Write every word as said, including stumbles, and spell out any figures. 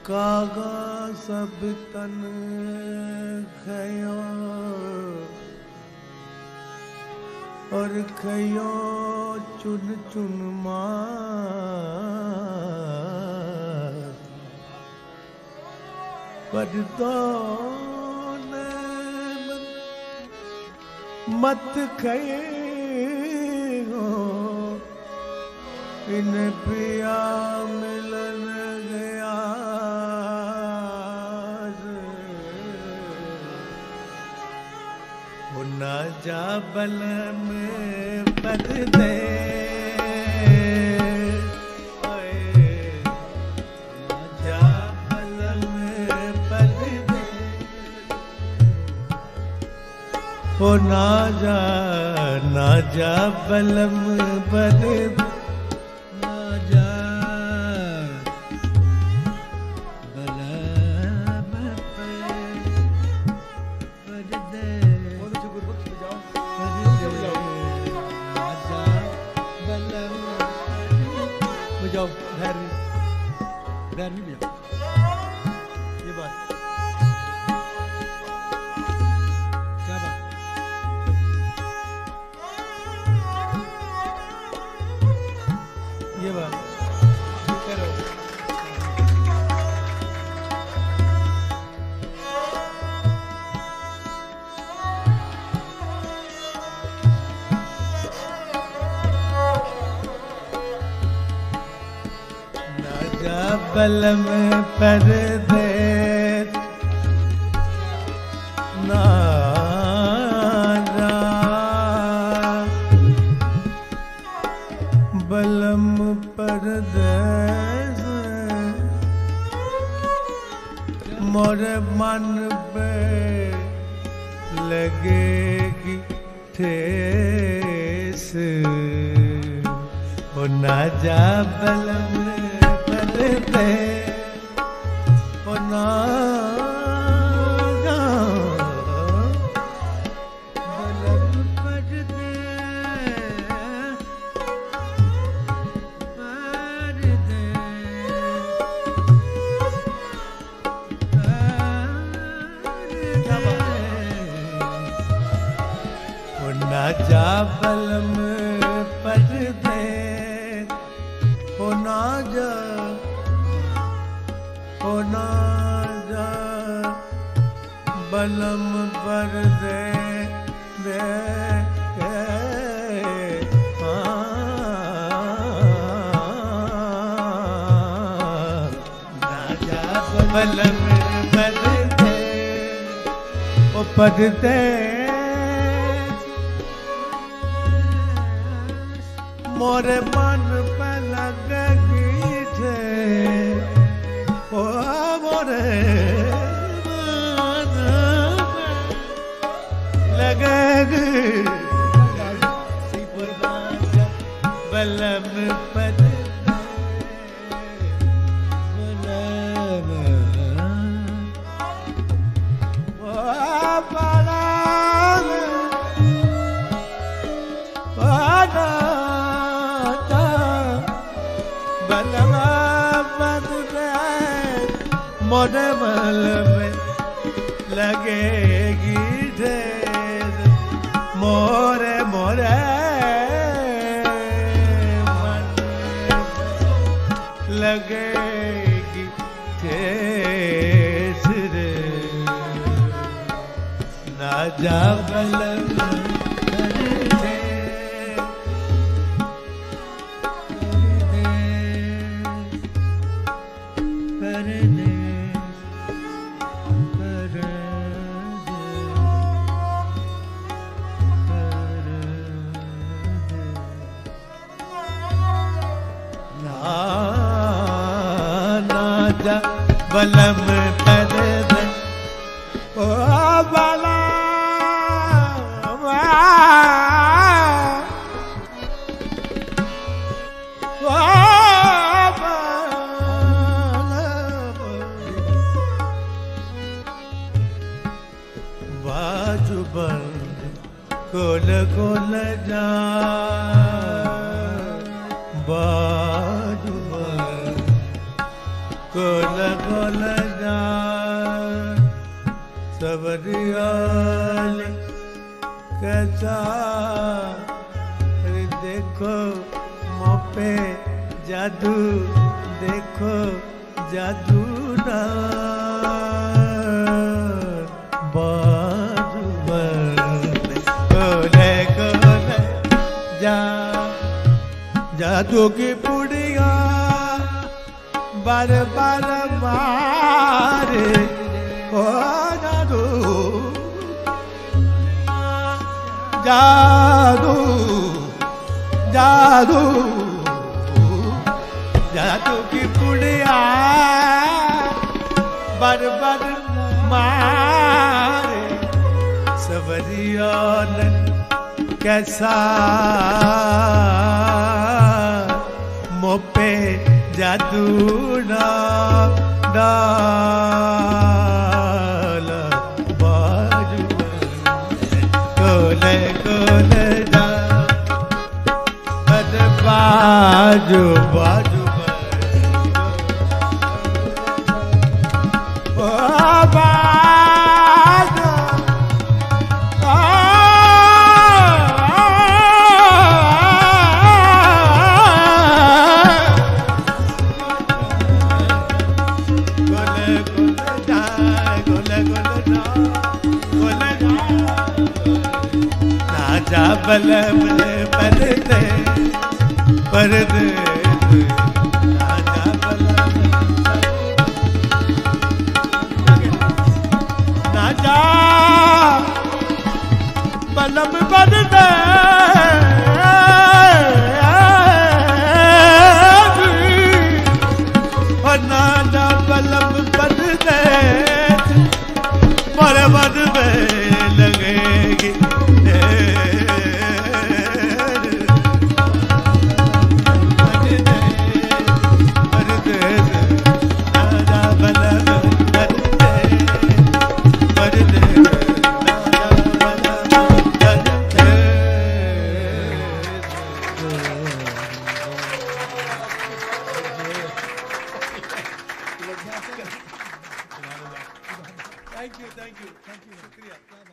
कागा सब तन खयो और खयो चुन चुन मार पर तो मत खये इन पिया मिलन गया ना जा बलम पर्दे ना जा बलम पर्दे ओ ना जा ना जा बलम पर्दे बलम पर्दे ना जा बलम पर्दे मोरे मन पे लगेगी ठेस ओ ना जा बलम पर्दे ओ ना जा बलम पर्दे पर्दे ओ ना जा बलम पर्दे ओ ना जा ओ ना जा बलम पर्दे दे ना जा बलम पर्दे ओ पर्दे मोरे मन पे लगेगी ठेस ओ मोरे मन लगेगी बलम पर्दे बलम ओ बलम मोरे बल में लगेगी ठेस मोरे मोरे मन लगेगी ठेस रे ना जा बलम बलम पर्दे ओ बलम ओ बलम बाजू बंद गोल गोल जा बाजू बंद गोल गोल जा सवरियाल कैसा देखो मोपे जादू देखो जादू ना बाजू बन गोले गोले जा जादू की पुड़िया बार बार मारे ओ जादू जादू जादू जादू की पुड़िया बार बार मारे सवरिया कैसा मोपे जादू ना डाल बाजू कोले कोले जा बाजू बाजू ओ बाजू जा बलम परदे परदे राजा बलम राजा बलम परदे और नाजा बलम परदे पर बद में लगेगी Thank you, thank you, thank you, shukriya.